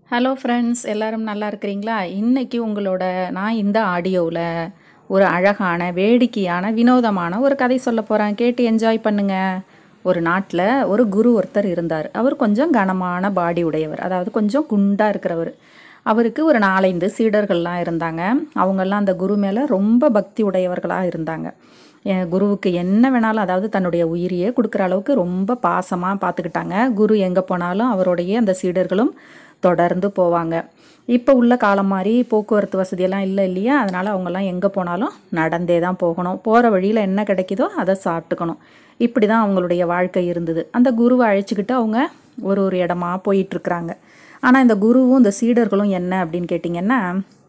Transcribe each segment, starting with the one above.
Hello friends, எல்லாரும் நல்லா இருக்கிறீங்களா? இன்றைக்கி உங்களோட நான் இந்த ஆடியோவில் ஒரு அழகான வேடிக்கையான வினோதமான ஒரு கதை சொல்ல போகிறேன். கேட்டு என்ஜாய் பண்ணுங்கள். ஒரு நாட்டில் ஒரு குரு ஒருத்தர் இருந்தார். அவர் கொஞ்சம் கனமான பாடி உடையவர், அதாவது கொஞ்சம் குண்டாக இருக்கிறவர். அவருக்கு ஒரு 4-5 சீடர்கள்லாம் இருந்தாங்க. அவங்கெல்லாம் அந்த குரு மேலே ரொம்ப பக்தி உடையவர்களாக இருந்தாங்க. குருவுக்கு என்ன வேணாலும், அதாவது தன்னுடைய உயிரையே கொடுக்குற அளவுக்கு ரொம்ப பாசமாக பார்த்துக்கிட்டாங்க. குரு எங்கே போனாலும் அவருடைய அந்த சீடர்களும் தொடர்ந்து போவாங்க. இப்போ உள்ள காலம் மாதிரி போக்குவரத்து வசதியெல்லாம் இல்லை இல்லையா? அதனால் அவங்கெல்லாம் எங்கே போனாலும் நடந்தே தான் போகணும். போகிற வழியில் என்ன கிடைக்குதோ அதை சாப்பிட்டுக்கணும். இப்படி தான் அவங்களுடைய வாழ்க்கை இருந்தது. அந்த குருவை அழைச்சிக்கிட்டு அவங்க ஒரு இடமா போயிட்டுருக்குறாங்க. ஆனால் இந்த குருவும் இந்த சீடர்களும் என்ன அப்படின்னு கேட்டிங்கன்னா,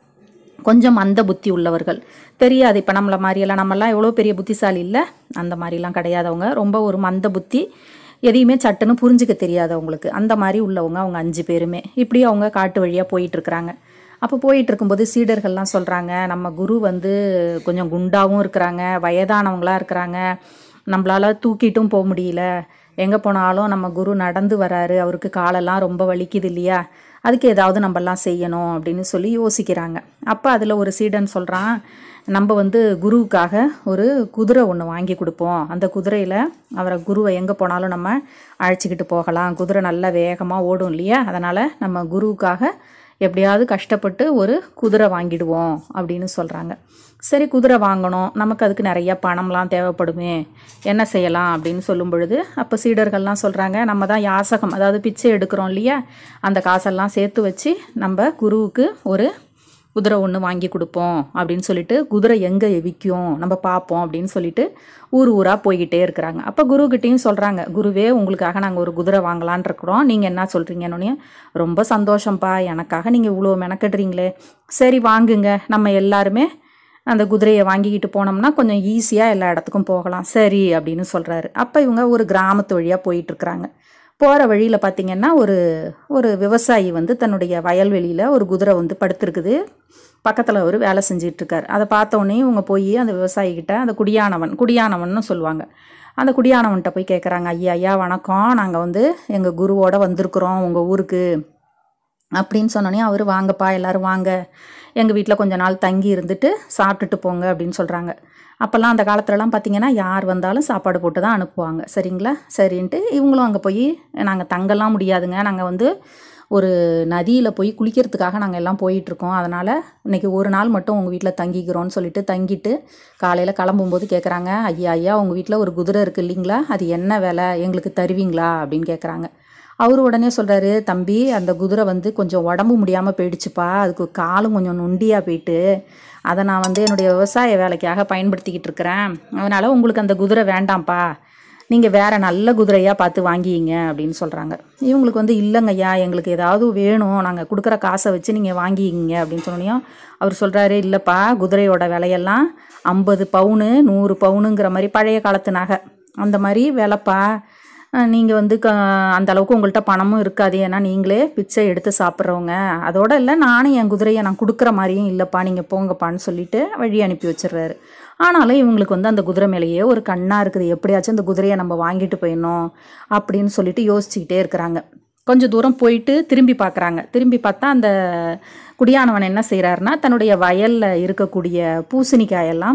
கொஞ்சம் மந்த புத்தி உள்ளவர்கள். தெரியாது, இப்போ நம்மளை மாதிரியெல்லாம் நம்மெல்லாம் எவ்வளோ பெரிய புத்திசாலி இல்லை, அந்த மாதிரிலாம் கிடையாதவங்க. ரொம்ப ஒரு மந்த புத்தி, எதையுமே சட்டுன்னு புரிஞ்சிக்க தெரியாது அவங்களுக்கு. அந்த மாதிரி உள்ளவங்க அவங்க 5 பேருமே. இப்படி அவங்க காட்டு வழியாக போயிட்டுருக்குறாங்க. அப்போ போயிட்டுருக்கும்போது சீடர்கள்லாம் சொல்கிறாங்க, நம்ம குரு கொஞ்சம் குண்டாகவும் இருக்கிறாங்க, வயதானவங்களாக இருக்கிறாங்க, நம்மளால் தூக்கிட்டும் போக முடியல, எங்கே போனாலும் நம்ம குரு நடந்து வராரு, அவருக்கு காலெல்லாம் ரொம்ப வலிக்குது இல்லையா, அதுக்கு ஏதாவது நம்மலாம் செய்யணும் அப்படின்னு சொல்லி யோசிக்கிறாங்க. அப்போ அதில் ஒரு சீடன் சொல்கிறான், நம்ம குருவுக்காக ஒரு குதிரை ஒன்று வாங்கி கொடுப்போம், அந்த குதிரையில் குருவை எங்கே போனாலும் நம்ம அழைச்சிக்கிட்டு போகலாம், குதிரை நல்லா வேகமாக ஓடும் இல்லையா, அதனால் நம்ம குருவுக்காக எப்படியாவது கஷ்டப்பட்டு ஒரு குதிரை வாங்கிடுவோம் அப்படின்னு சொல்கிறாங்க. சரி, குதிரை வாங்கணும், நமக்கு அதுக்கு நிறைய பணம்லாம் தேவைப்படுமே, என்ன செய்யலாம் அப்படின்னு சொல்லும் பொழுது அப்போ சீடர்கள்லாம் சொல்கிறாங்க, நம்ம தான் யாசகம், அதாவது பிச்சை எடுக்கிறோம் இல்லையா, அந்த காசெல்லாம் சேர்த்து வச்சு நம்ம குருவுக்கு ஒரு குதிரை ஒன்று வாங்கி கொடுப்போம் அப்படின்னு சொல்லிட்டு, குதிரை எங்கே விற்கும் நம்ம பார்ப்போம் அப்படின்னு சொல்லிட்டு ஊர் ஊராக போய்கிட்டே இருக்கிறாங்க. அப்போ குருக்கிட்டையும் சொல்கிறாங்க, குருவே உங்களுக்காக நாங்கள் ஒரு குதிரை வாங்கலான் இருக்கிறோம், நீங்கள் என்ன சொல்கிறீங்கன்னு. ரொம்ப சந்தோஷம்ப்பா, எனக்காக நீங்கள் இவ்வளோ மெனக்கெடுறீங்களே, சரி வாங்குங்க, நம்ம எல்லாருமே அந்த குதிரையை வாங்கிக்கிட்டு போனோம்னா கொஞ்சம் ஈஸியாக எல்லா இடத்துக்கும் போகலாம், சரி அப்படின்னு சொல்கிறாரு. அப்போ இவங்க ஒரு கிராமத்து வழியாக போயிட்டுருக்குறாங்க. போகிற வழியில் பார்த்திங்கன்னா ஒரு விவசாயி தன்னுடைய வயல்வெளியில் ஒரு குதிரை படுத்துருக்குது. பக்கத்தில் ஒரு வேலை செஞ்சிட்ருக்கார். அதை பார்த்தோன்னே இவங்க போய் அந்த விவசாயிக்கிட்ட, அந்த குடியானவன்னு சொல்லுவாங்க, அந்த குடியானவன்கிட்ட போய் கேட்குறாங்க, ஐயா வணக்கம், நாங்கள் எங்கள் குருவோட வந்திருக்குறோம் உங்கள் ஊருக்கு அப்படின்னு சொன்னோன்னே அவர், வாங்கப்பா எல்லோரும் வாங்க, எங்கள் வீட்டில் கொஞ்ச நாள் தங்கி இருந்துட்டு சாப்பிட்டுட்டு போங்க அப்படின்னு சொல்கிறாங்க. அப்போல்லாம் அந்த காலத்துலலாம் பார்த்திங்கன்னா யார் வந்தாலும் சாப்பாடு போட்டு தான் அனுப்புவாங்க. சரிங்களா, சரின்ட்டு இவங்களும் அங்கே போய், நாங்கள் தங்கலாம் முடியாதுங்க, நாங்கள் ஒரு நதியில் போய் குளிக்கிறதுக்காக நாங்கள் எல்லாம் போயிட்டுருக்கோம், அதனால் இன்றைக்கி ஒரு நாள் மட்டும் உங்கள் வீட்டில் தங்கிக்கிறோன்னு சொல்லிட்டு தங்கிட்டு காலையில் கிளம்பும்போது கேட்குறாங்க, ஐயா உங்கள் வீட்டில் ஒரு குதிரை இருக்குது இல்லைங்களா, அது என்ன விலை, எங்களுக்கு தருவீங்களா அப்படின்னு கேட்குறாங்க. அவர் உடனே சொல்கிறாரு, தம்பி அந்த குதிரை கொஞ்சம் உடம்பு முடியாமல் போயிடுச்சுப்பா, அதுக்கு காலும் கொஞ்சம் நொண்டியாக போயிட்டு, அதை நான் என்னுடைய விவசாய வேலைக்காக பயன்படுத்திக்கிட்டு இருக்கிறேன், அதனால் உங்களுக்கு அந்த குதிரை வேண்டாம்ப்பா, நீங்கள் வேறு நல்ல குதிரையாக பார்த்து வாங்கிங்க அப்படின்னு சொல்கிறாங்க. இவங்களுக்கு இல்லைங்கய்யா, எங்களுக்கு ஏதாவது வேணும், நாங்கள் கொடுக்குற காசை வச்சு நீங்கள் வாங்கிக்கிங்க அப்படின்னு சொன்னோம். அவர் சொல்கிறாரு, இல்லைப்பா, குதிரையோட விலையெல்லாம் 50 பவுனு 100 பவுனுங்கிற மாதிரி பழைய காலத்து நகை, அந்த மாதிரி விலைப்பா, நீங்கள் அந்த அளவுக்கு உங்கள்கிட்ட பணமும் இருக்காது, ஏன்னா நீங்களே பிச்சை எடுத்து சாப்பிட்றவங்க, அதோடு இல்லை நானும் என் குதிரையை நான் கொடுக்குற மாதிரியும் இல்லைப்பா, நீங்கள் போங்கப்பான்னு சொல்லிட்டு வழி அனுப்பி வச்சிடுறாரு. ஆனாலும் இவங்களுக்கு அந்த குதிரை மேலேயே ஒரு கண்ணாக இருக்குது, எப்படியாச்சும் அந்த குதிரையை நம்ம வாங்கிட்டு போயிடணும் அப்படின்னு சொல்லிட்டு யோசிச்சுக்கிட்டே இருக்கிறாங்க. கொஞ்சம் தூரம் போயிட்டு திரும்பி பார்க்குறாங்க. திரும்பி பார்த்தா அந்த குடியானவன் என்ன செய்கிறாருன்னா, தன்னுடைய வயலில் இருக்கக்கூடிய பூசணிக்காயெல்லாம்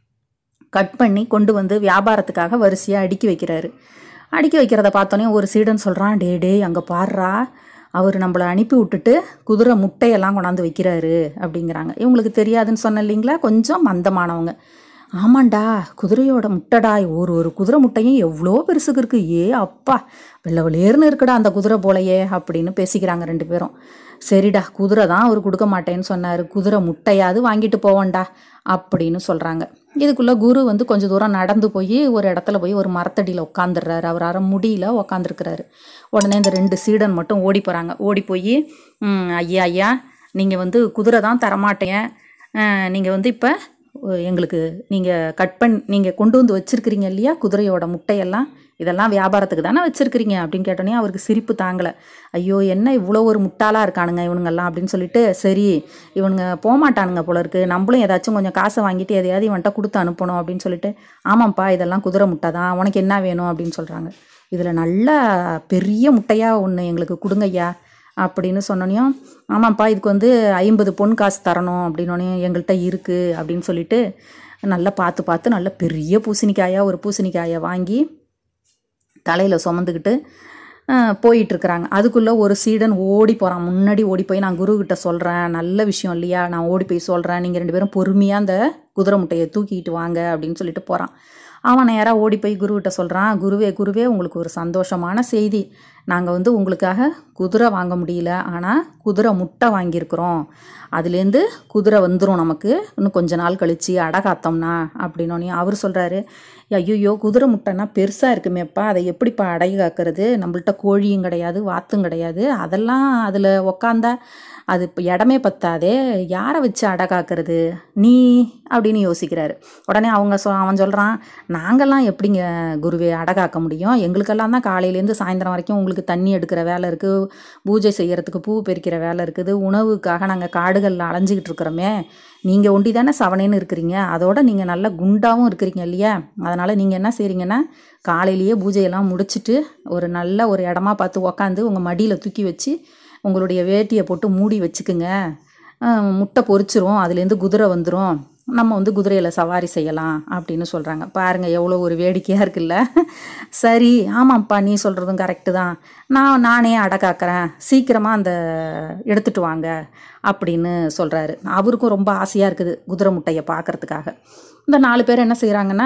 கட் பண்ணி கொண்டு வியாபாரத்துக்காக வரிசையாக அடுக்கி வைக்கிறாரு. அடுக்கி வைக்கிறத பார்த்தோன்னே ஒரு சீடன் சொல்கிறான், டே அங்கே பாடுறா, அவர் நம்மளை அனுப்பி விட்டுட்டு குதிரை முட்டையெல்லாம் கொண்டாந்து வைக்கிறாரு அப்படிங்கிறாங்க. இவங்களுக்கு தெரியாதுன்னு சொன்ன இல்லைங்களா, கொஞ்சம் மந்தமானவங்க. ஆமாண்டா, குதிரையோட முட்டைடா, ஒரு குதிரை முட்டையும் எவ்வளோ பெருசுக்கு இருக்குது, ஏ அப்பா, வெள்ளவெளேர்னு இருக்குடா அந்த குதிரை போலையே அப்படின்னு பேசிக்கிறாங்க 2 பேரும். சரிடா, குதிரை தான் அவர் கொடுக்க மாட்டேன்னு சொன்னார், குதிரை முட்டையாவது வாங்கிட்டு போவோண்டா அப்படின்னு சொல்கிறாங்க. இதுக்குள்ளே குரு கொஞ்சம் தூரம் நடந்து போய் ஒரு இடத்துல போய் ஒரு மரத்தடியில் உட்காந்துடுறாரு. அவரால் முடியல, உக்காந்துருக்கிறாரு. உடனே இந்த 2 சீடன் மட்டும் ஓடி போகிறாங்க. ஓடி போய், ஐயா நீங்கள் குதிரை தான் தரமாட்டேங்க, நீங்கள் இப்போ எங்களுக்கு நீங்கள் கொண்டு வச்சுருக்கிறீங்க இல்லையா குதிரையோட முட்டையெல்லாம், இதெல்லாம் வியாபாரத்துக்கு தானே வச்சுருக்கிறீங்க அப்படின்னு கேட்டோன்னே அவருக்கு சிரிப்பு தாங்கலை. ஐயோ, என்ன இவ்வளோ ஒரு முட்டாளாக இருக்கானுங்க இவனுங்கெல்லாம் அப்படின்னு சொல்லிட்டு, சரி இவனுங்க போகமாட்டானுங்க போல இருக்குது, நம்மளும் ஏதாச்சும் கொஞ்சம் காசை வாங்கிட்டு எதையாவது இவன்கிட்ட கொடுத்து அனுப்பணும் அப்படின்னு சொல்லிட்டு, ஆமாம்ப்பா இதெல்லாம் குதிரை முட்டை தான், உனக்கு என்ன வேணும் அப்படின்னு சொல்கிறாங்க. இதில் நல்ல பெரிய முட்டையாக ஒன்று எங்களுக்கு கொடுங்கய்யா அப்படின்னு சொன்னோனையும், ஆமாப்பா இதுக்கு வந்து 50 பொன் காசு தரணும் அப்படின்னோடனே எங்கள்கிட்ட இருக்குது அப்படின்னு சொல்லிட்டு நல்லா பார்த்து பார்த்து நல்ல பெரிய பூசணிக்காயாக ஒரு பூசணிக்காயை வாங்கி தலையில் சுமந்துக்கிட்டு போயிட்டுருக்குறாங்க. அதுக்குள்ளே ஒரு சீடன் ஓடி போகிறான். முன்னாடி ஓடி போய் நான் குருக்கிட்ட சொல்கிறேன், நல்ல விஷயம் இல்லையா, நான் ஓடி போய் சொல்கிறேன், நீங்கள் 2 பேரும் பொறுமையாக அந்த குதிரை முட்டையை தூக்கிட்டு வாங்க அப்படின்னு சொல்லிட்டு போகிறான். அவன் நேராக ஓடி போய் குருக்கிட்ட சொல்கிறான், குருவே குருவே உங்களுக்கு ஒரு சந்தோஷமான செய்தி, நாங்கள் வந்து உங்களுக்காக குதிரை வாங்க முடியல, ஆனால் குதிரை முட்டை வாங்கியிருக்கிறோம், அதுலேருந்து குதிரை வந்துடும் நமக்கு இன்னும் கொஞ்ச நாள் கழித்து அடகாத்தோம்னா அப்படின்னோடனே அவர் சொல்கிறாரு, ஐயோ குதிரை முட்டைன்னா பெருசாக இருக்குமேப்பா, அதை எப்படிப்பா அடகு காக்கிறது, நம்மள்ட்ட கோழியும் கிடையாது வாத்தும் கிடையாது, அதெல்லாம் அதில் உக்காந்தா அது இப்போ இடமே பத்தாதே, யாரை வச்சு அடகாக்கிறது நீ அப்படின்னு யோசிக்கிறாரு. உடனே அவன் சொல்கிறான், நாங்கள்லாம் எப்படிங்க குருவே அடகாக்க முடியும், எங்களுக்கெல்லாம் தான் காலையிலேருந்து சாயந்தரம் வரைக்கும் உங்களுக்கு தண்ணி எடுக்கிற வேலை இருக்குது, பூஜை செய்கிறதுக்கு பூ பறிக்கிற வேலை இருக்குது, உணவுக்காக நாங்கள் காடுகளில் அலைஞ்சிக்கிட்டு இருக்கிறோமே, நீங்கள் ஒண்டி தானே சவனேன்னு இருக்கிறீங்க, அதோட நீங்கள் நல்லா குண்டாகவும் இருக்கிறீங்க இல்லையா, அதனால் நீங்கள் என்ன செய்கிறீங்கன்னா காலையிலேயே பூஜையெல்லாம் முடிச்சுட்டு ஒரு நல்ல ஒரு இடமா பார்த்து உக்காந்து உங்கள் மடியில் தூக்கி வச்சு உங்களுடைய வேட்டியை போட்டு மூடி வச்சுக்குங்க, முட்டை பொரிச்சிரும், அதுலேருந்து குதிரை வந்துடும், நம்ம வந்து குதிரையில் சவாரி செய்யலாம் அப்படின்னு சொல்கிறாங்க. பாருங்கள் எவ்வளோ ஒரு வேடிக்கையாக இருக்குல்ல. சரி ஆமாம்ப்பா நீ சொல்கிறதும் கரெக்டு தான், நானே அடக்காக்கிறேன், சீக்கிரமாக அந்த எடுத்துகிட்டு வாங்க அப்படின்னு சொல்கிறாரு. அவருக்கும் ரொம்ப ஆசையாக இருக்குது குதிரை முட்டையை பார்க்குறதுக்காக. இந்த 4 பேர் என்ன செய்கிறாங்கன்னா,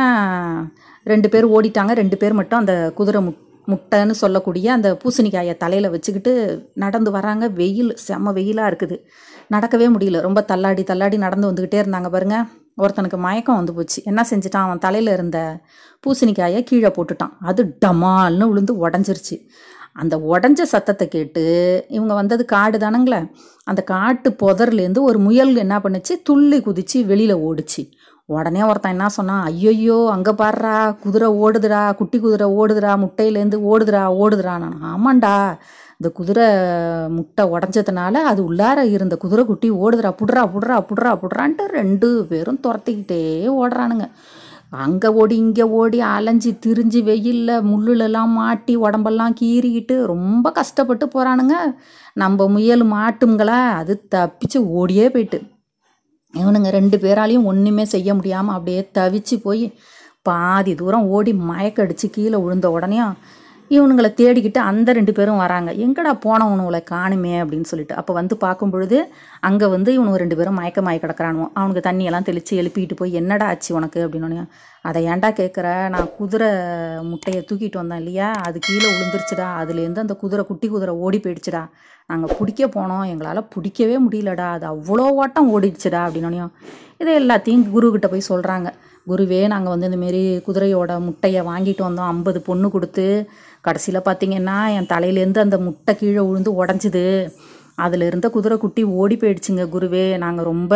2 பேர் ஓடிட்டாங்க, 2 பேர் மட்டும் அந்த குதிரை முட்டைன்னு சொல்லக்கூடிய அந்த பூசணிக்காயை தலையில் வச்சுக்கிட்டு நடந்து வராங்க. வெயில் செம்ம வெயிலாக இருக்குது, நடக்கவே முடியல, ரொம்ப தள்ளாடி தள்ளாடி நடந்து வந்துக்கிட்டே இருந்தாங்க. பாருங்க, ஒருத்தனுக்கு மயக்கம் வந்து போச்சு. என்ன செஞ்சிட்டான், அவன் தலையில் இருந்த பூசணிக்காயை கீழே போட்டுட்டான். அது டமால்னு விழுந்து உடஞ்சிருச்சு. அந்த உடஞ்ச சத்தத்தை கேட்டு இவங்க வந்தது காடு தானுங்களே, அந்த காட்டு புதர்லேருந்து ஒரு முயல் என்ன பண்ணுச்சு, துள்ளி குதிச்சு வெளியில் ஓடிச்சு. உடனே ஒருத்தன் என்ன சொன்னான், ஐயோயோ அங்கே பாடுறா குதிரை ஓடுதுடா, குட்டி குதிரை ஓடுதுடா, முட்டையிலேருந்து ஓடுதுடா. நான் ஆமாண்டா, இந்த குதிரை முட்டை உடஞ்சதுனால அது உள்ளார இருந்த குதிரை குட்டி ஓடுதுடா, புடுறான்ட்டு 2 பேரும் துரத்திக்கிட்டே ஓடுறானுங்க. அங்கே ஓடி இங்கே ஓடி அலைஞ்சி திரிஞ்சு வெயிலில் முள்ளுலெல்லாம் மாட்டி உடம்பெல்லாம் கீறிக்கிட்டு ரொம்ப கஷ்டப்பட்டு போகிறானுங்க. நம்ம முயல் மாட்டுங்களா, அது தப்பிச்சு ஓடியே போயிட்டு இவனுங்க 2 பேராலையும் ஒன்றுமே செய்ய முடியாமல் அப்படியே தவிச்சு போய் பாதி தூரம் ஓடி மயக்கடிச்சு கீழே விழுந்த உடனே இவனுங்களை தேடிக்கிட்டு அந்த 2 பேரும் வராங்க. எங்கடா போனவனுங்களை காணுமே அப்படின்னு சொல்லிட்டு. அப்போ வந்து பார்க்கும் பொழுது அங்கே வந்து இவனுங்க 2 பேரும் மயக்கமாயி கிடக்கிறானுவோம். அவனுக்கு தண்ணியெல்லாம் தெளித்து எழுப்பிக்கிட்டு போய் என்னடா ஆச்சு உனக்கு அப்படின்னோடனே, அதை ஏன்டா கேட்குற, நான் குதிரை முட்டையை தூக்கிட்டு வந்தேன் இல்லையா, அது கீழே விழுந்துருச்சுடா, அதுலேருந்து அந்த குட்டி குதிரை ஓடி போயிடுச்சுடா, நாங்கள் பிடிக்க போனோம், எங்களால் பிடிக்கவே முடியலடா, அது அவ்வளோ ஓட்டம் ஓடிடுச்சுடா அப்படின்னோனையும் இதை எல்லாத்தையும் குருக்கிட்ட போய் சொல்கிறாங்க. குருவே நாங்கள் வந்து இந்தமாரி குதிரையோட முட்டையை வாங்கிட்டு வந்தோம், 50 பொண்ணு கொடுத்து, கடைசியில் பார்த்திங்கன்னா என் தலையிலேருந்து அந்த முட்டை கீழே விழுந்து உடஞ்சிது, அதில் இருந்த குதிரை குட்டி ஓடி போயிடுச்சுங்க குருவே, நாங்கள் ரொம்ப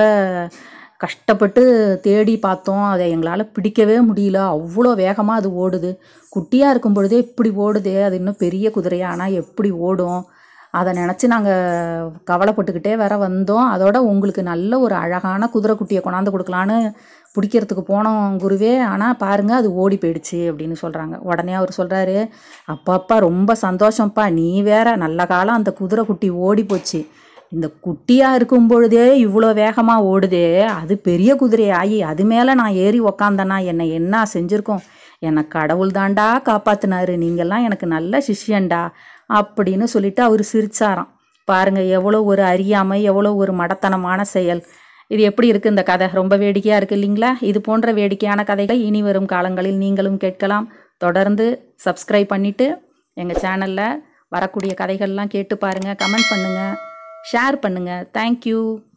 கஷ்டப்பட்டு தேடி பார்த்தோம், அதை எங்களால் பிடிக்கவே முடியல, அவ்வளோ வேகமாக அது ஓடுது, குட்டியாக இருக்கும் பொழுதே இப்படி ஓடுதே, அது இன்னும் பெரிய குதிரையா ஆனால் எப்படி ஓடும், அதை நினச்சி நாங்கள் கவலைப்பட்டுக்கிட்டே வேற வந்தோம், அதோட உங்களுக்கு நல்ல ஒரு அழகான குதிரை குட்டியை கொண்டாந்து கொடுக்கலான்னு பிடிக்கிறதுக்கு போனோம் குருவே, ஆனால் பாருங்கள் அது ஓடி போயிடுச்சு அப்படின்னு சொல்கிறாங்க. உடனே அவர் சொல்கிறாரு, அப்பாப்பா ரொம்ப சந்தோஷம்ப்பா, நீ வேற நல்ல காலம் அந்த குதிரை குட்டி ஓடி போச்சு, இந்த குட்டியாக இருக்கும் பொழுதே இவ்வளோ வேகமாக ஓடுதே, அது பெரிய குதிரை ஆகி அது மேலே நான் ஏறி உக்காந்தேன்னா என்னை என்ன செஞ்சுருக்கோம், என்னை கடவுள் தாண்டா காப்பாற்றினாரு, நீங்கள்லாம் எனக்கு நல்ல சிஷ்யன்டா அப்படின்னு சொல்லிட்டு அவர் சிரிச்சாராம். பாருங்கள் எவ்வளோ ஒரு அறியாமை, எவ்வளோ ஒரு மடத்தனமான செயல். இது எப்படி இருக்குது இந்த கதை, ரொம்ப வேடிக்கையாக இருக்குது இல்லைங்களா. இது போன்ற வேடிக்கையான கதைகளை இனி வரும் காலங்களில் நீங்களும் கேட்கலாம். தொடர்ந்து சப்ஸ்கிரைப் பண்ணிவிட்டு எங்கள் சேனலில் வரக்கூடிய கதைகள்லாம் கேட்டு பாருங்கள், கமெண்ட் பண்ணுங்கள், ஷேர் பண்ணுங்கள். தேங்க்யூ.